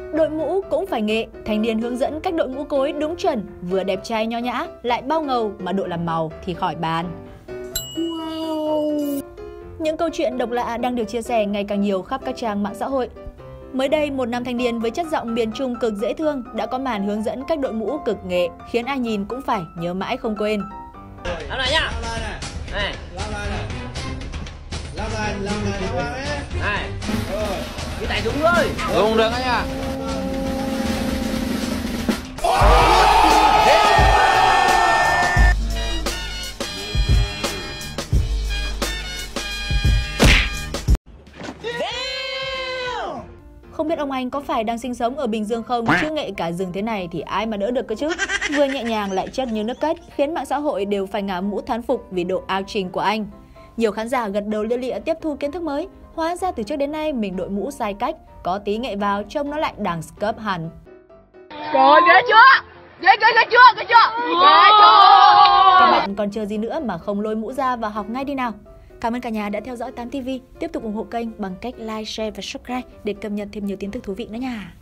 Đội mũ cũng phải nghệ, thanh niên hướng dẫn cách đội mũ cối đúng chuẩn, vừa đẹp trai nho nhã, lại bao ngầu mà độ làm màu thì khỏi bàn. Wow. Những câu chuyện độc lạ đang được chia sẻ ngày càng nhiều khắp các trang mạng xã hội. Mới đây, một nam thanh niên với chất giọng miền Trung cực dễ thương đã có màn hướng dẫn cách đội mũ cực nghệ, khiến ai nhìn cũng phải nhớ mãi không quên. Làm này nhá. Này. Này. Cái tay đúng rồi. Đúng được anh ạ. Không biết ông anh có phải đang sinh sống ở Bình Dương không, chứ nghệ cả rừng thế này thì ai mà đỡ được cơ chứ. Vừa nhẹ nhàng lại chất như nước cất, khiến mạng xã hội đều phải ngả mũ thán phục vì độ ao trình của anh. Nhiều khán giả gật đầu lia lịa tiếp thu kiến thức mới. Hóa ra từ trước đến nay mình đội mũ sai cách, có tí nghệ vào trông nó lại đẳng cấp hẳn. Rồi, ghê chưa? Ghê chưa? Ghê chưa? Các bạn còn chờ gì nữa mà không lôi mũ ra và học ngay đi nào. Cảm ơn cả nhà đã theo dõi 8TV. Tiếp tục ủng hộ kênh bằng cách like, share và subscribe để cập nhật thêm nhiều tin tức thú vị nữa nha.